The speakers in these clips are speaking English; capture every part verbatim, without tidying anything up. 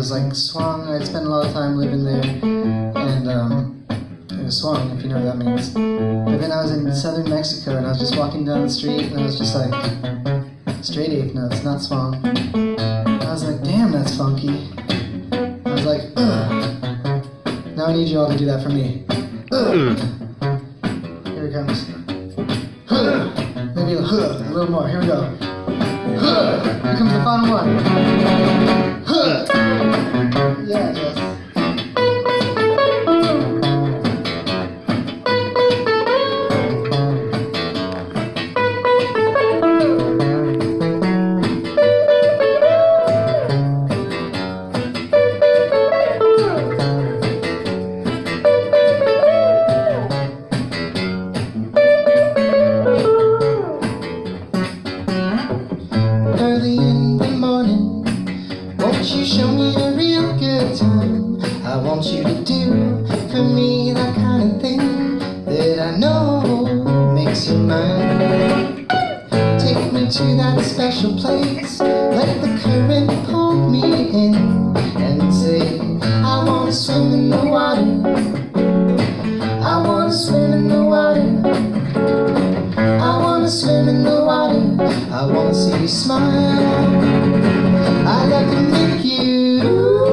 was like swung. I'd spent a lot of time living there, and um, it was swung, if you know what that means. But then I was in southern Mexico, and I was just walking down the street, and I was just like, straight eighth notes, not swung. And I was like, damn, that's funky. I was like, ugh. Now I need you all to do that for me. Ugh. Here it comes. Huh. Maybe a, huh, a little more. Here we go. Huh. Here comes the final one. Huh. Yeah, Jess. Early in the morning, won't you show me a real good time? I want you to do for me that kind of thing that I know makes you mine. Take me to that special place, let the current pull me in, and say, I wanna swim in the water, I wanna swim in the water, I wanna swim in the water, I wanna see you smile. I'd like to make you ooh,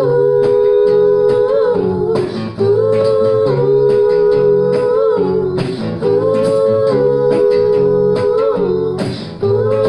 ooh, ooh,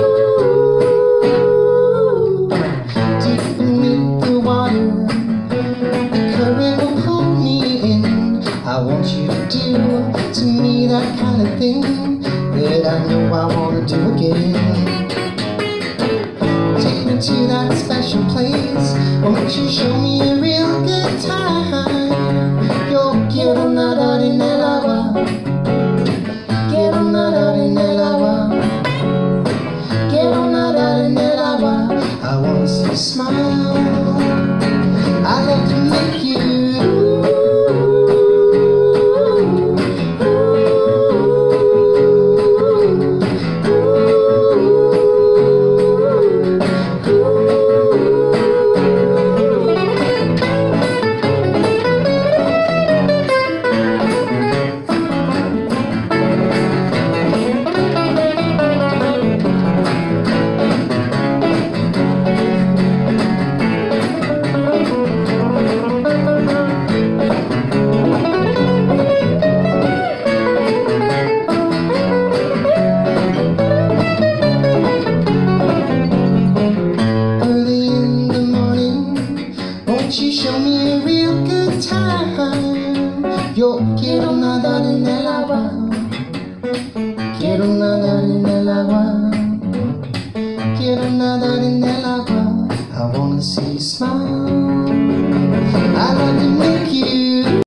ooh. Deep beneath the water, the current will pull me in. I want you to do to me that kind of thing that I know I wanna do again. Take me to that special place, won't you show me a real good time? Yo quiero nadar en el agua, quiero nadar en el agua, quiero nadar en el agua. I wanna see you smile. I'd like to make you you show me a real good time. Yo quiero nadar en el agua, quiero nadar en el agua, quiero nadar en el agua. I wanna see you smile. I'd like to make you